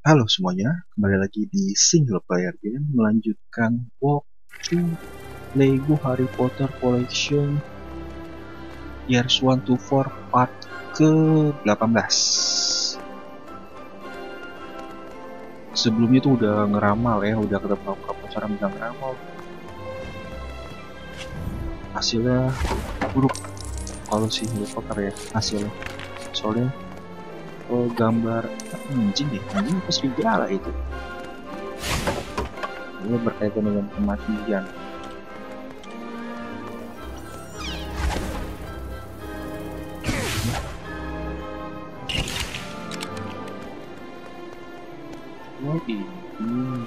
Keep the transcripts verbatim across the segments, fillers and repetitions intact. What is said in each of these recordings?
Halo semuanya, kembali lagi di Single Player Game melanjutkan walkthrough Lego Harry Potter Collection Years one to four part ke delapan belas. Sebelumnya tuh udah ngeramal ya, udah ketemu beberapa cara bilang ngeramal. Hasilnya buruk kalau si Harry Potter ya hasilnya. Soalnya oh, gambar anjing deh, anjing apa serigala itu? Ini berkaitan dengan kematian. Oh ini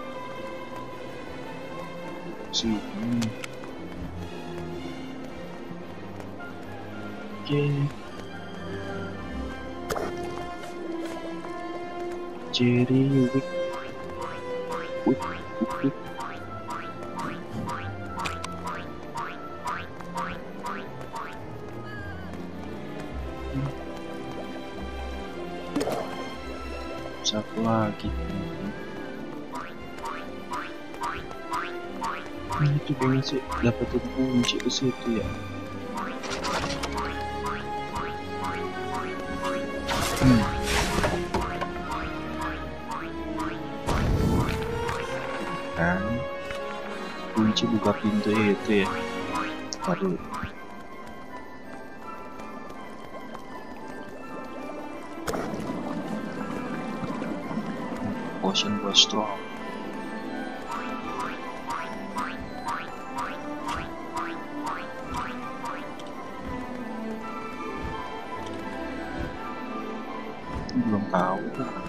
sini. Oke. Jerry Wick Wick Wick satu lagi. Ini tuh pengen sih dapetin kunci ke situ ya. Hmm. Kan kunci buka pintu itu ya. Aduh. Potion buat strong. Belum tahu.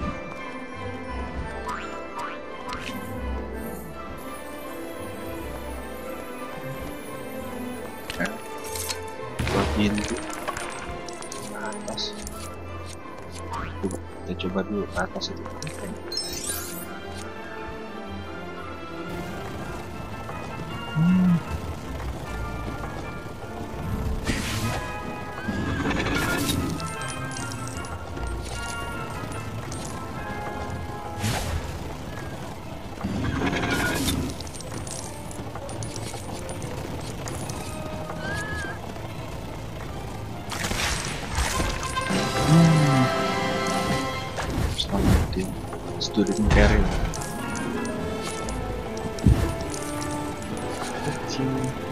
Kan buat pintu ke atas. Coba kita coba dulu ke atas itu. Hmm. Selamatin student care kecil.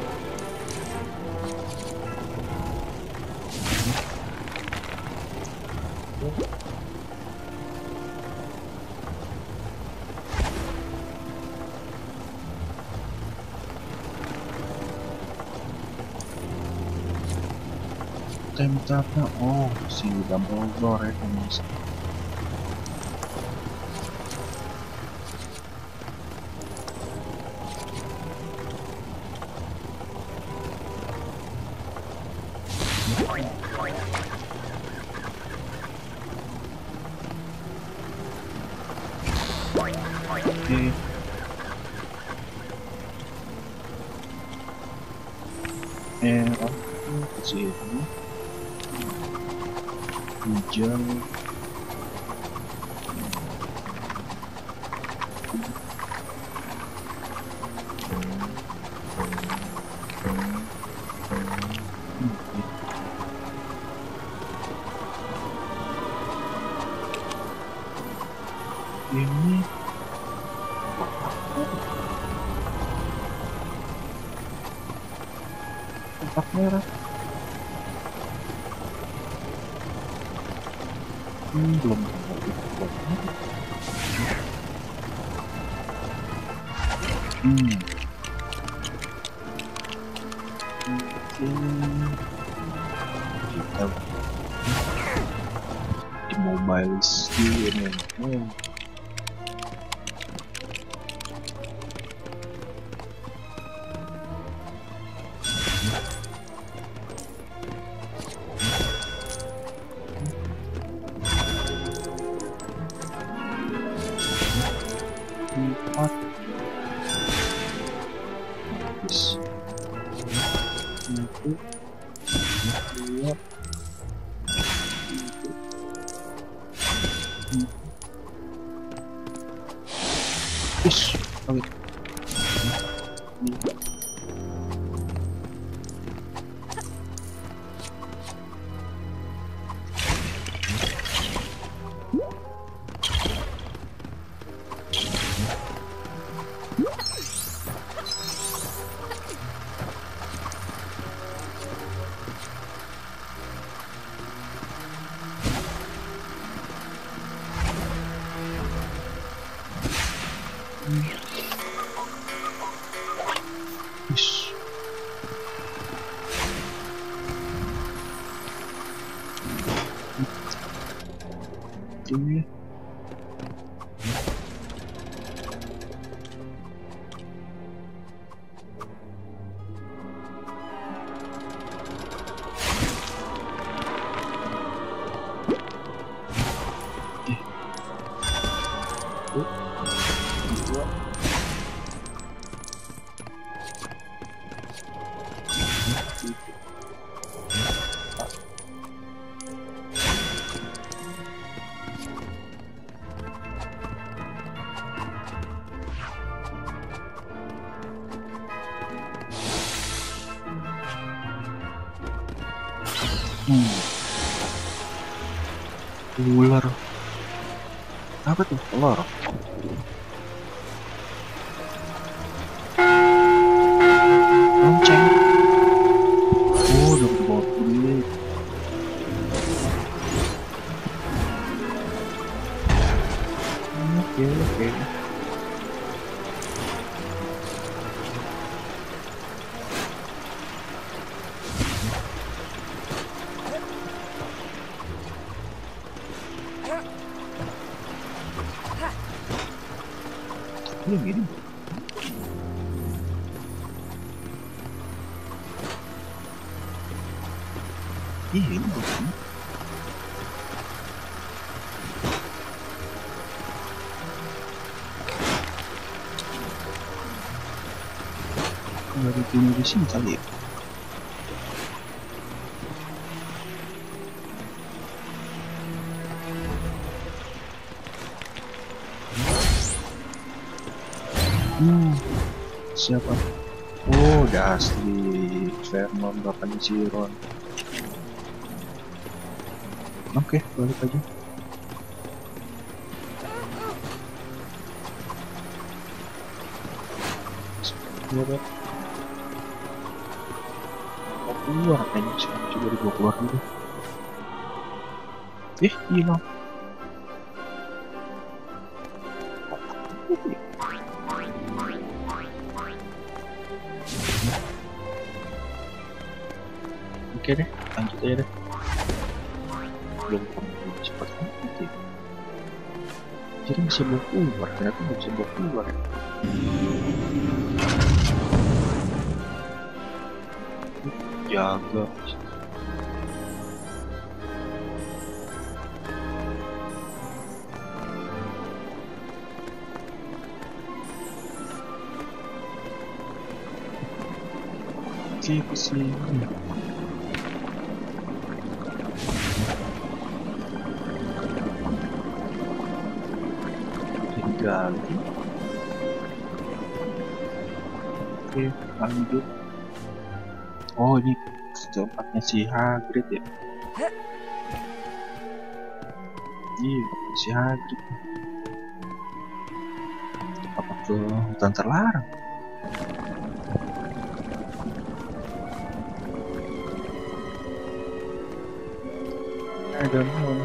Tempatnya oh si Dumbledore ya komunis. Oke. Eh, aku ke sini. Hujan. Ini kotak merah. Hmm, belum tahu. Hmm. Mungkin kita di mobile skin ini. Empat habis satu dua tiga Ish, kaget. Ish. Oke. Hmm. Ular. Apa tuh? Telur. Lonceng. Oh, udah bawa duit. Oke, oke. Ini gini. Iya, ini bukan. Dari bunuh di sini kali ya. Hmm, siapa? Oh, udah asli Vernon bapaknya Chiron. Oke, balik aja. Sebentar. Mau keluar kayaknya sih, coba dibawa keluar dulu. Eh, hilang. Oke deh, lanjut aja deh. Belum belum sempat mati. Jadi bisa bawa keluar, ternyata nggak bisa bawa keluar ya. Jaga. Oke, kesini. Ganti. Oke, lanjut. Oh, ini tempatnya si Hagrid ya. Iya, si Hagrid. Apa ke hutan terlarang? I don't know.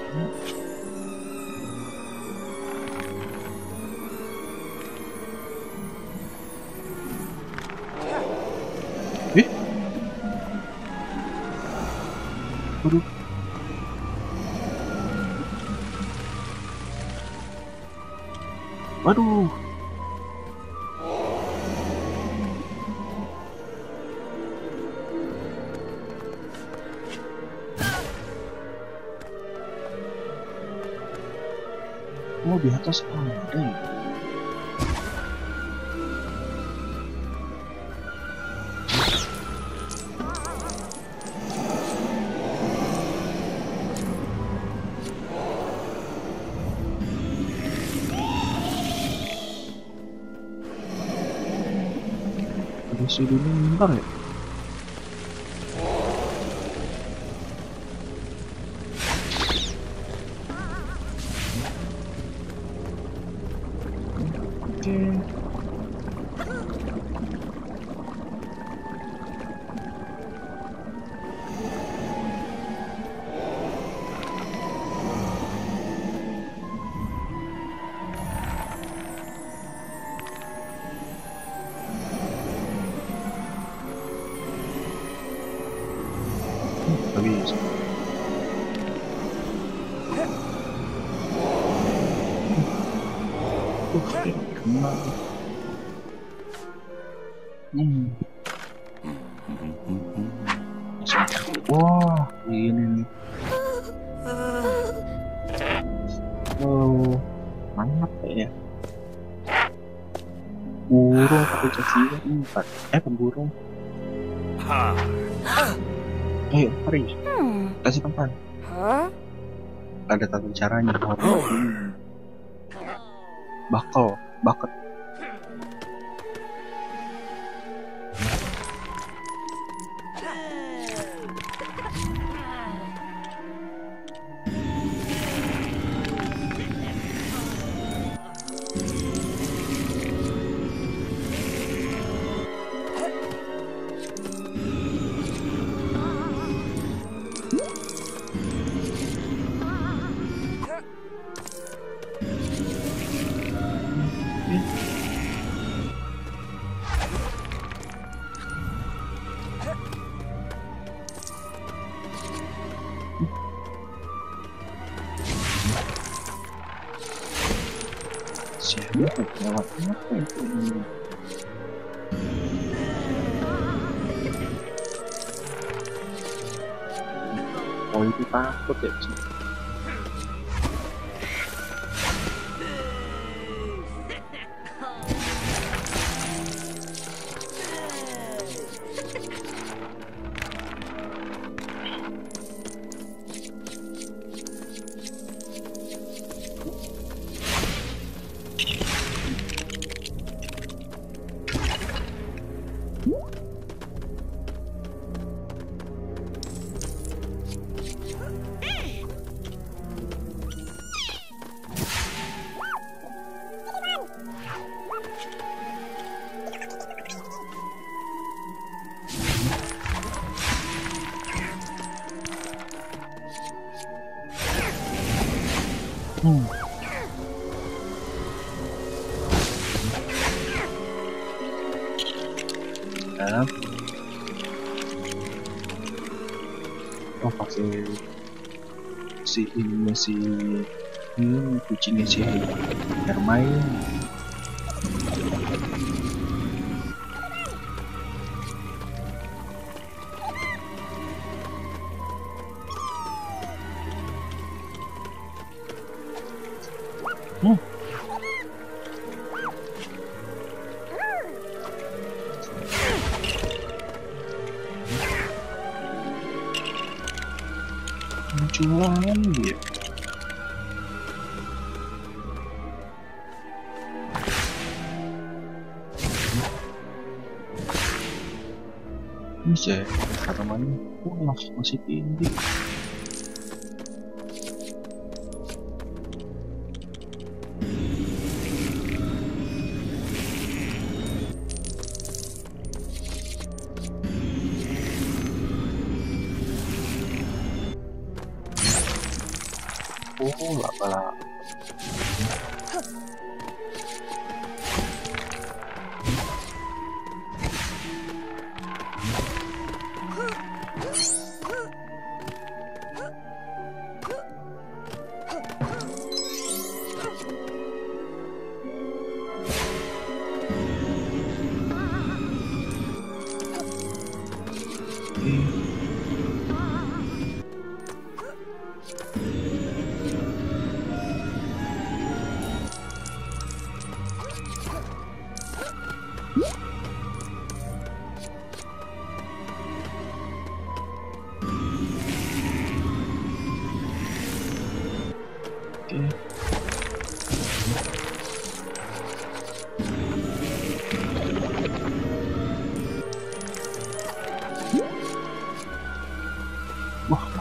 Eh? Waduh. Waduh. Oh, di atas ada ya? isi dulu bentar ya. Oke. Nggak bisa. Oke, kena. Hmm. Wah, ini nih. Oh, mantap ya. Burung pakai cacian empat. Eh, pemburung. Ayo, mari. Kasih tempat. Ada tata caranya. Oh, ini. Bakal, baket. Siapa lewat apa itu? Oh, itu takut ya sih. Hmm. Ya. Oh, pakai si ini si ini kucingnya si Hermione. Hmm. Munculan dia. Bisa haramannya. Wah, masih tinggi. Oh, laba-laba.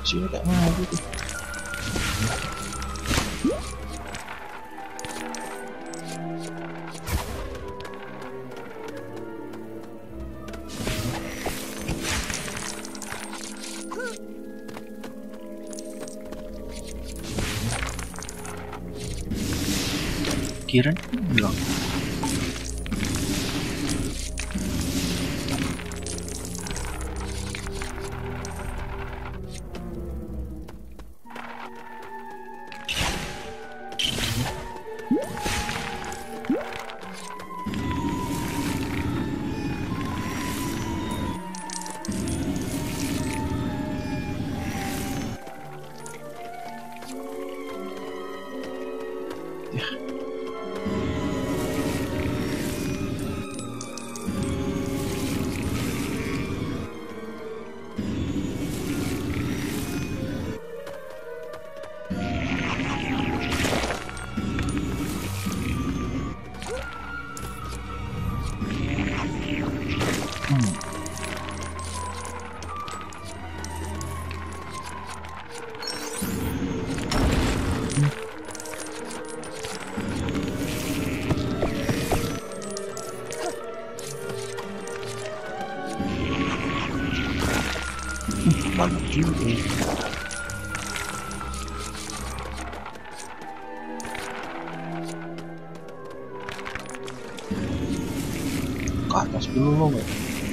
sini kayak mana gitu. Kirain bilang banyak juga. Ke atas dulu loh.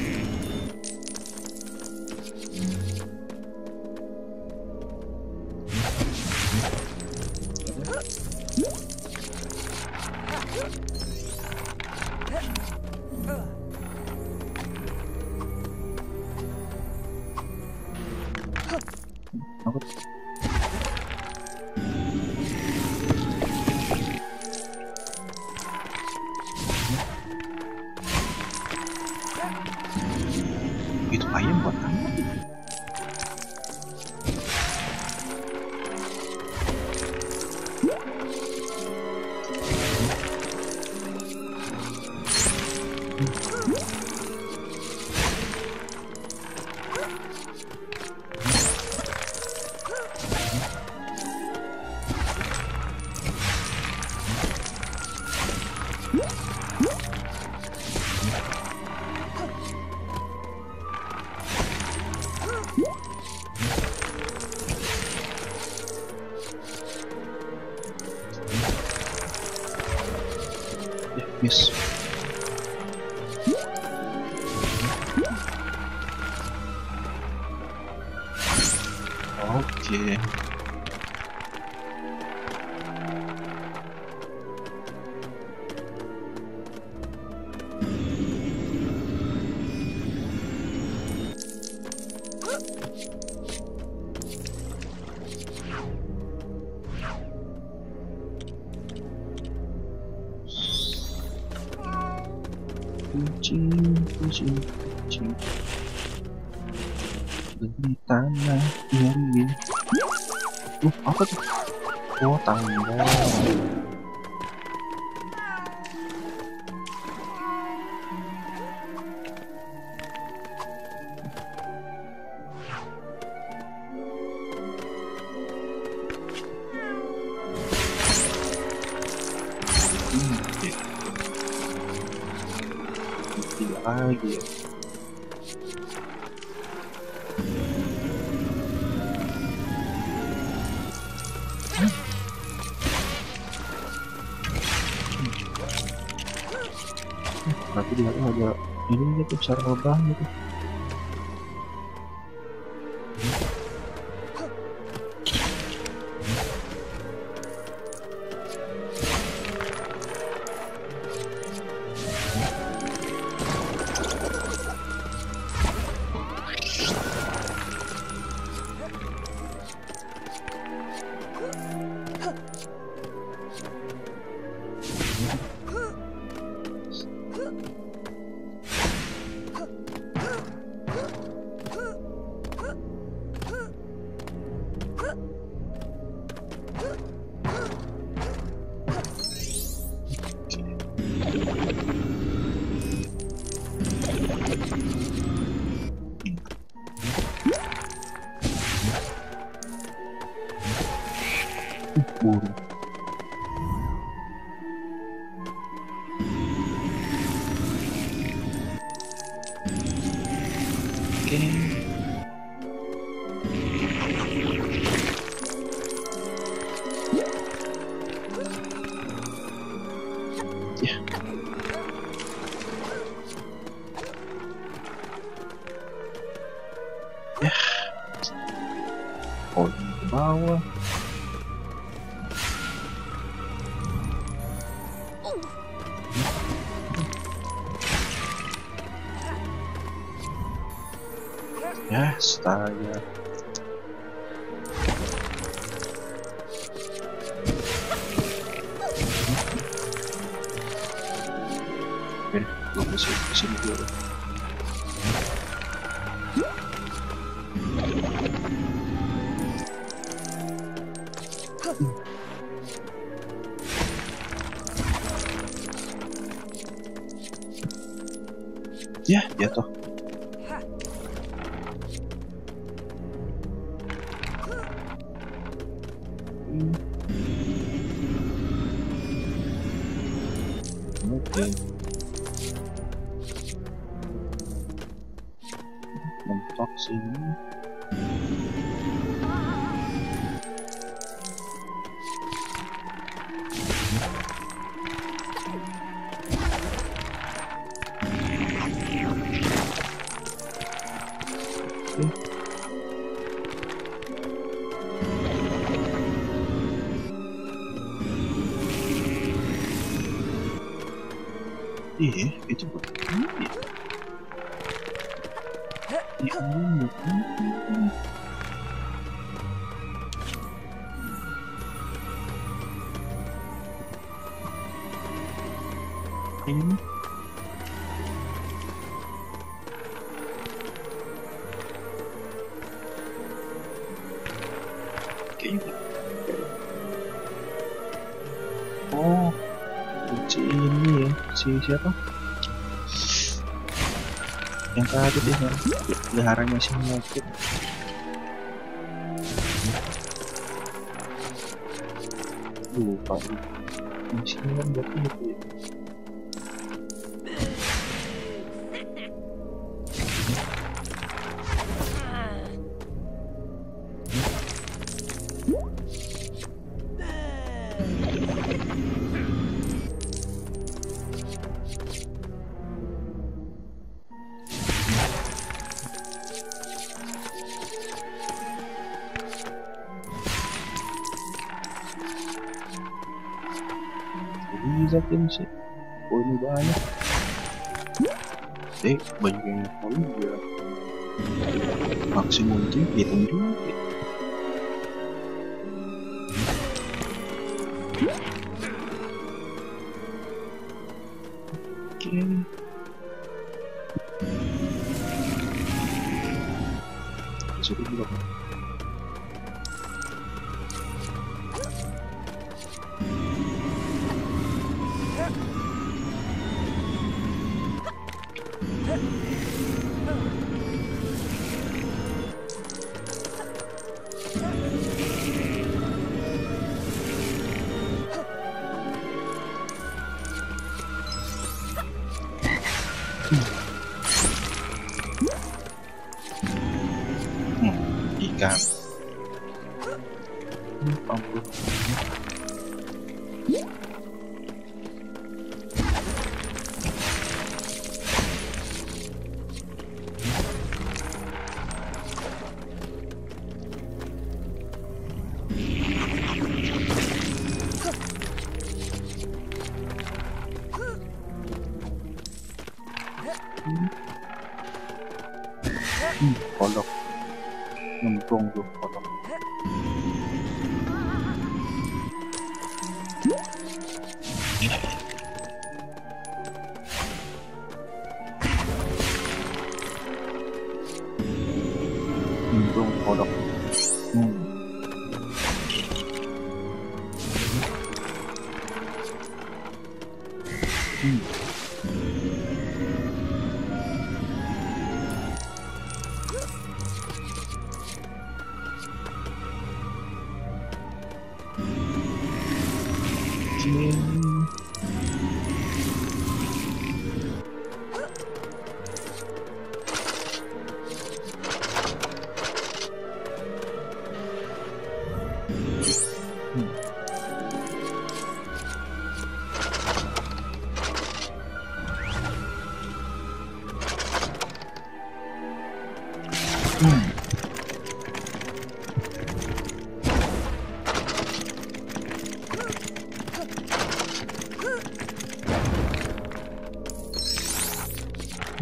Apa? Itu ayam buat apa? Miss. Oke. Kucing, kucing, kucing beli tanah ini. Uh, apa tuh? Oh, tangga. Hmm, okay. Tidak lagi ya. Tapi dia ada ini gitu cara ngebah gitu. Ya. Ya. Oh, ke bawah. Ya, astaga. Oke, gue kesini, kesini dulu. Ya, jatuh. Oke. Mentok sini. Iya, itu buat ini. Ya ampun. Ini. Kayaknya. Oh. Si ini ya, si siapa? Yang tadi deh, yang peliharanya si Mokit. Lupa ini sini kan buat itu ya. Bisa tim sih. Oh ini banyak. Eh banyak yang tahu ya. Maksimum tim hitung juga. Oke. Sudah juga. Hmm, ikan. Hmm, ampun. Hmm, kodok. Nyemplung tuh kodok. Nyemplung kodok. Hmm. Hmm.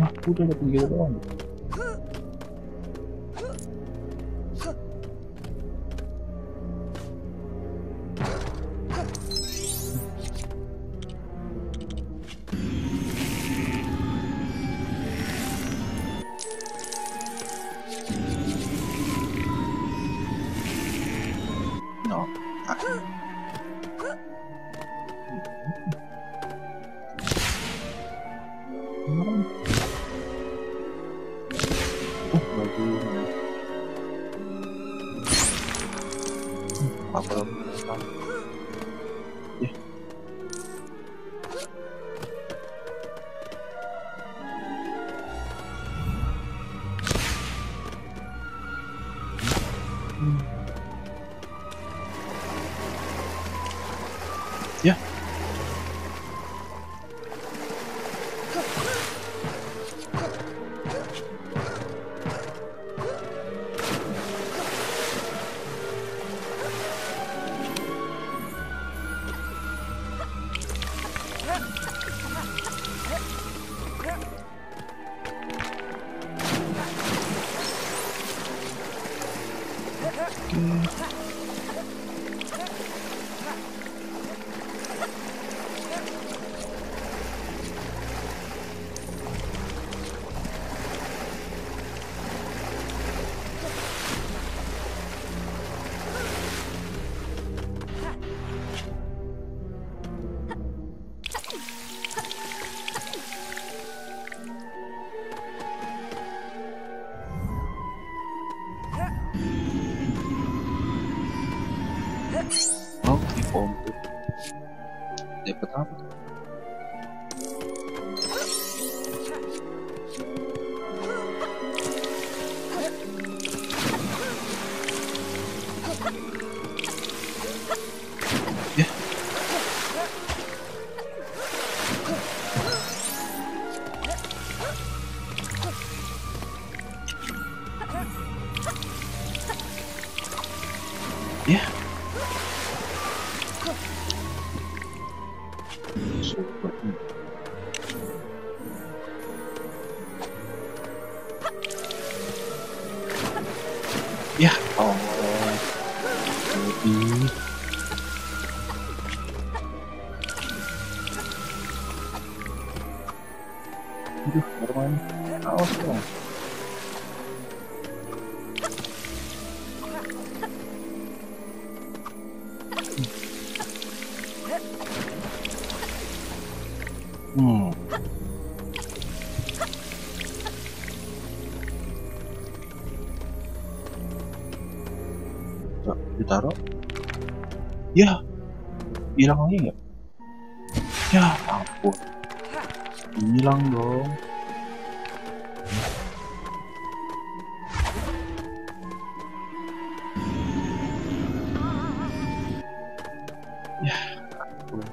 Wah, udah dapet gitu doang. No. Ah. Hmm. Oh, bagus. Hmm, apa lagi? Ya. Hmm. Ya. Oke, komplit. Dapat apa? Ya. Ya. Super. Ya, oh. Lebih. Aduh, bermain. Awas dong. Hmm. Coba ditaruh. Ya, hilang lagi nggak? Ya ampun, hilang dong. Ya ampun.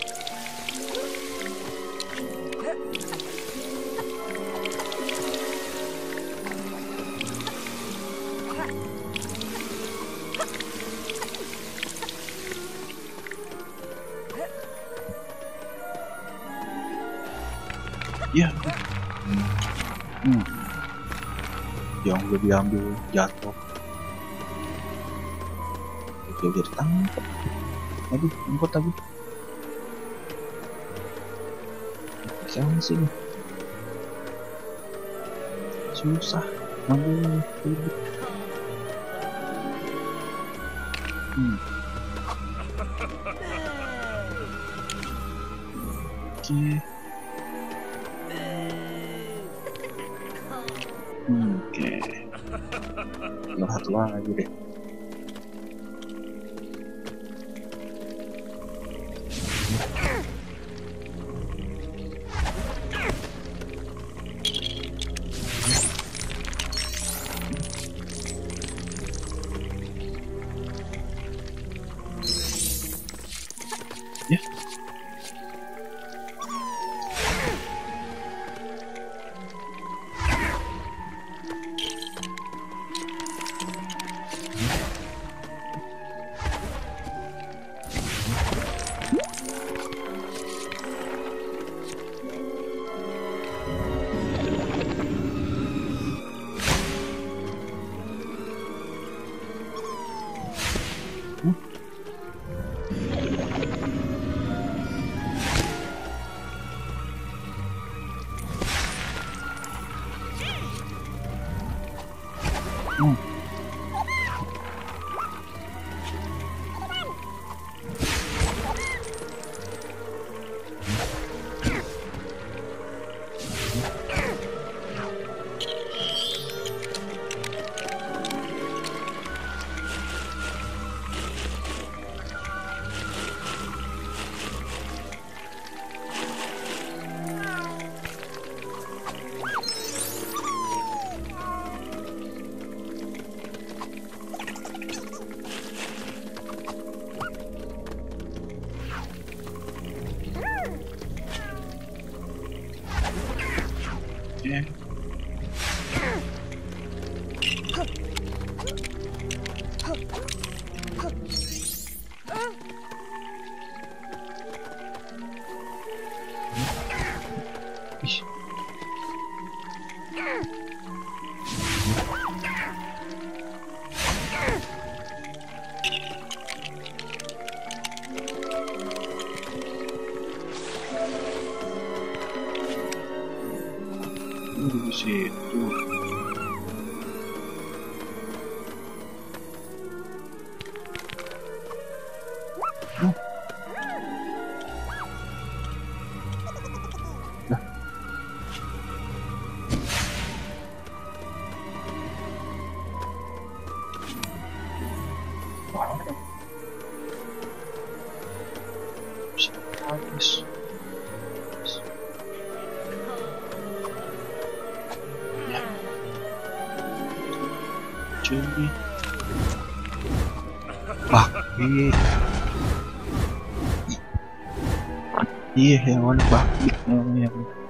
Ya, hmm. Yang udah diambil jatuh. Oke, udah ditangkap. Aduh, import lagi. Jangan sini. Susah. Ngambil ribet. Hmm. Oke. Hmm, oke. Tinggal satu lagi deh. Ya. Hmm. Yeah. Ish. Ini di situ. Hmm. Nah. Wah. Bisa habis. Ya. Cuy. Bakit? Iya, yang mana bakit namanya?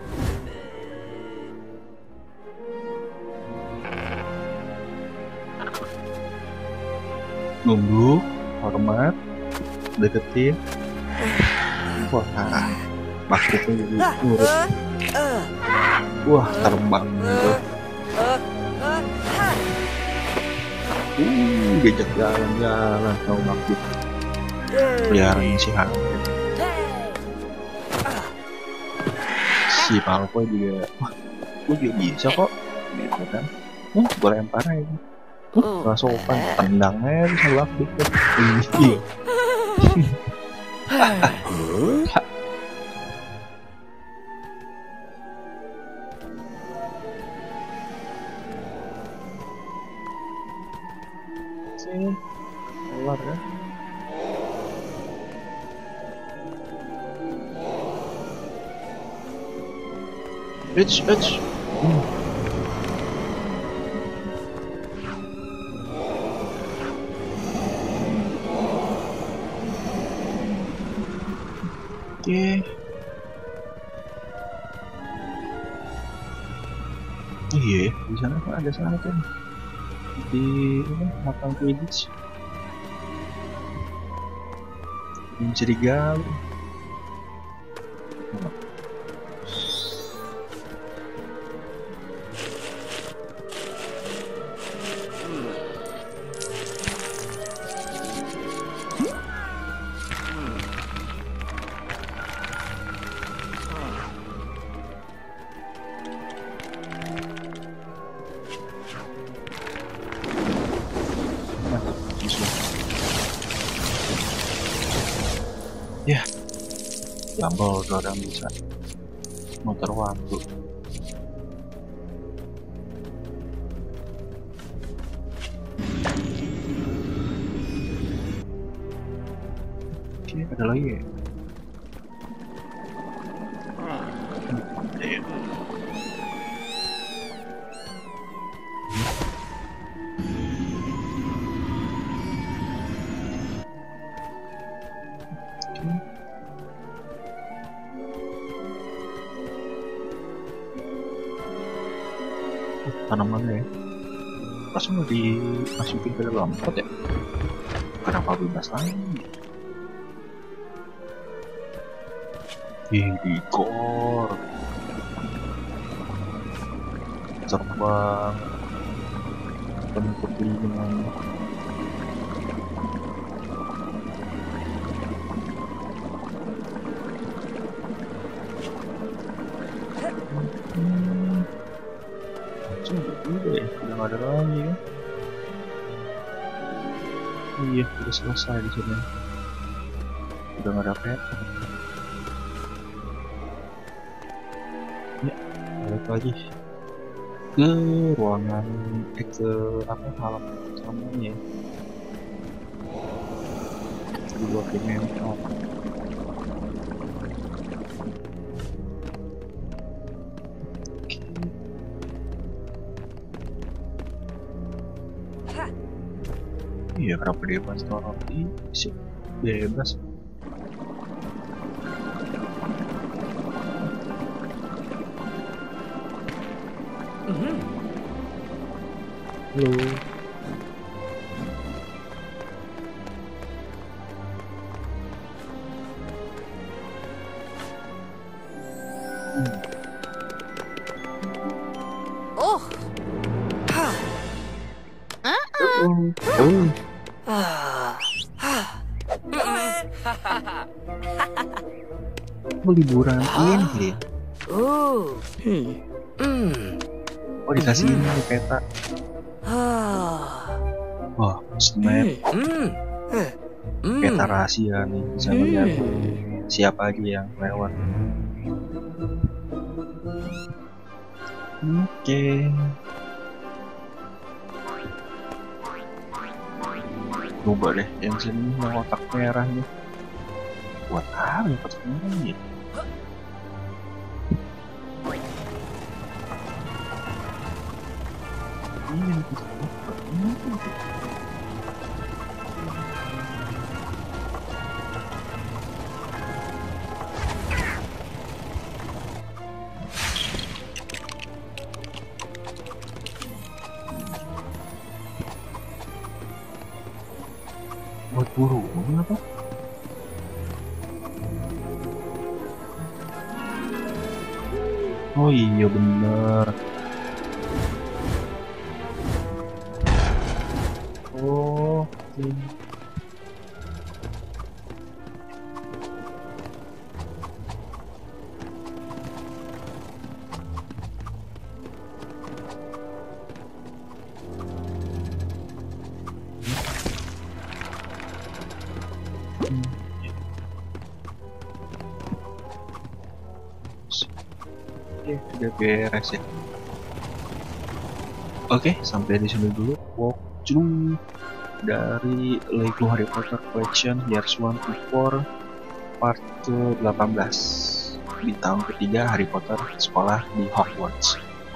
Nunduk, hormat, deketin. Wah, bakitnya jadi nurut. Wah, terbang gitu. Uh, diajak jalan-jalan sama bakit. Peliharaan si Hamid. Si Malfoy juga, wah, gue juga bisa kok, gitu kan? Hmm, gue lempar aja. Tuh, gak sopan, tendangnya bisa bakit kan? Iya. Sini, keluar ya. Bitch, bitch. Hmm. Oke. Oh iya, di sana kan ada sana kan. Di ini makam Quidditch. Yang serigala. Ya, Dumbledore yang bisa muter waktu. Oke, ada lagi ya? Ada ya? Tanamannya ya, langsung mau dimasukin ke dalam pot ya? Kenapa bebas lagi? Ih, dikor terbang penuh kepingan. Hmm. Udah ya, udah gak ada lagi ya. Iya, udah selesai di sini. Udah nggak ada pet. Ya, balik lagi ke ruangan, eh ke apa halaman utamanya. Dua dimensional. Iya, kenapa dia pas roti sih bebas. Halo. Oh. Oh, oh. Oh, liburan ini. Oh. Hmm. Hmm. Oh, dikasih ini di peta. Wah, map. Peta rahasia nih, bisa ngeliat siapa aja yang lewat. Oke. Okay. Coba deh yang sini yang otak merah nih. Buat apa ya otak merah nih? Ini buat burung apa? Oh iya bener. Oh, okay. Oke, udah beres ya. Oke, sampai di sini dulu walkthrough dari Lego Harry Potter Collection Years one to four part ke delapan belas di tahun ketiga Harry Potter sekolah di Hogwarts.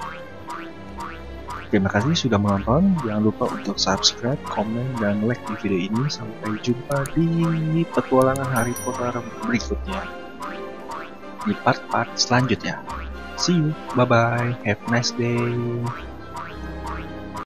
Terima kasih sudah menonton. Jangan lupa untuk subscribe, komen, dan like di video ini. Sampai jumpa di petualangan Harry Potter berikutnya di part-part selanjutnya. See you, bye bye, have a nice day.